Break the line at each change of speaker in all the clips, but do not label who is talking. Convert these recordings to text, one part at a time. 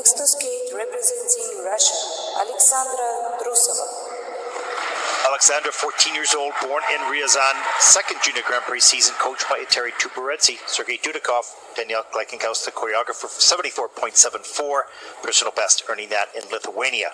Next to skate representing Russia, Alexandra Trusova.
Alexandra, 14 years old, born in Ryazan, second Junior Grand Prix season, coached by Eteri Tuporedzi, Sergei Dudikov, Daniel Gleikenkos, the choreographer, for 74.74, personal best, earning that in Lithuania.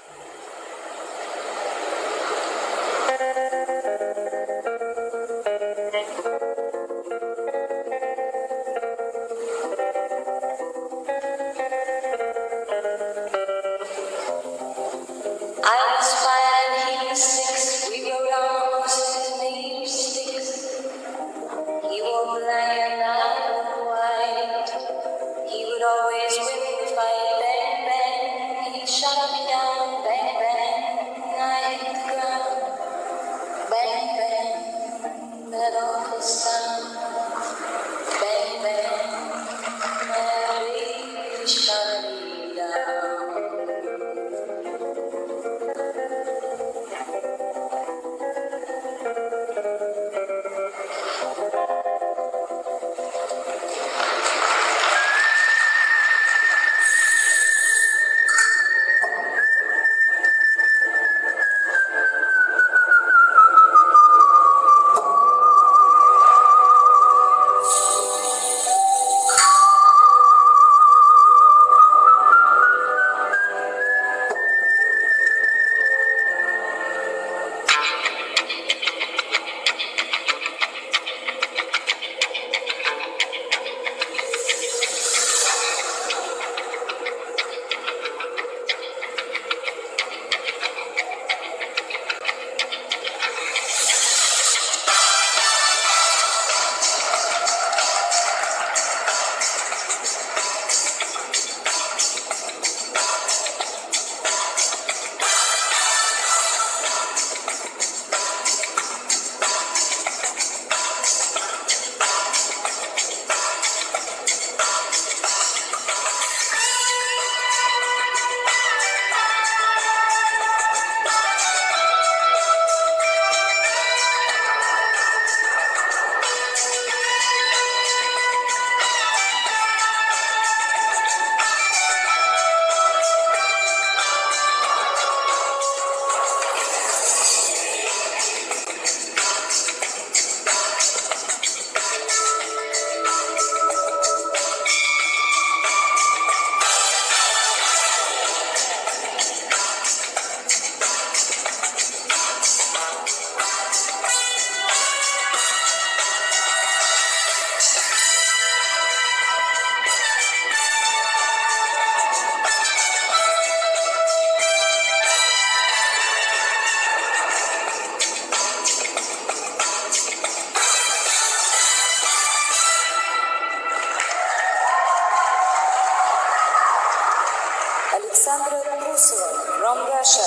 Alexandra Trusova from Russia.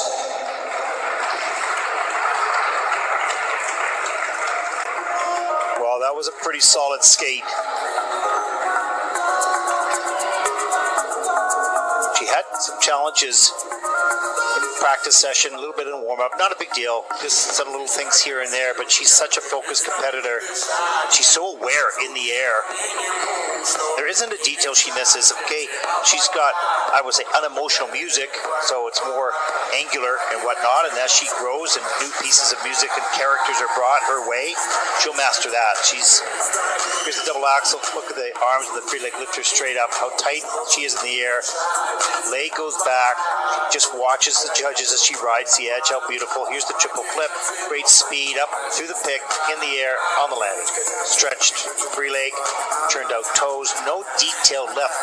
Well, that was a pretty solid skate. She had some challenges in practice session, a little bit in warm-up. Not a big deal, just some little things here and there, but she's such a focused competitor. She's so aware in the air. There isn't a detail she misses. Okay, she's got, I would say, unemotional music, so it's more angular and whatnot, and as she grows and new pieces of music and characters are brought her way, she'll master that. Here's the double axel. Look at the arms of the free leg lifter straight up, how tight she is in the air. Leg goes back, just watches the judges as she rides the edge. How beautiful. Here's the triple flip. Great speed up through the pick, in the air, on the landing. Stretched free leg, turned out toes. No detail left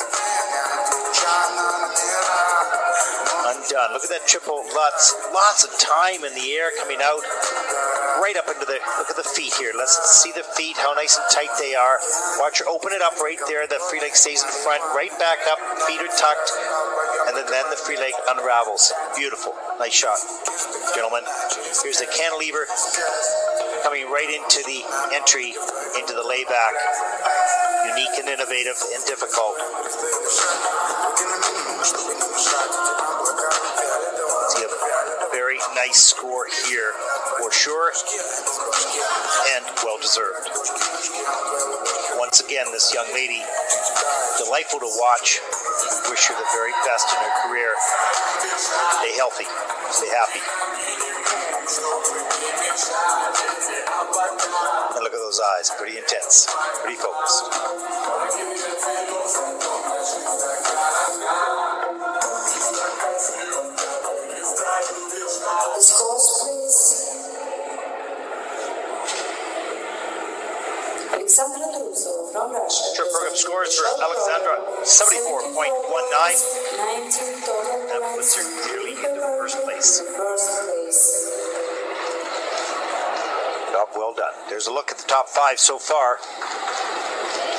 undone. Look at that triple lutz. Lots of time in the air coming out. Right up into look at the feet here. Let's see the feet, how nice and tight they are. Watch her open it up right there. That free leg stays in front, right back up. Feet are tucked. And then the free leg unravels. Beautiful. Nice shot, gentlemen. Here's the cantilever coming right into the entry, into the layback. Unique and innovative and difficult. See a very very nice score here for sure, and well deserved. Once again, this young lady, delightful to watch. Wish her the very best in her career. Stay healthy, stay happy. And look at those eyes, pretty intense, pretty focused.
The scores, please. Alexandra Trusov from Russia.
Short program scores for Alexandra, 74.19. That puts her clearly into first place. Job well done. There's a look at the top 5 so far.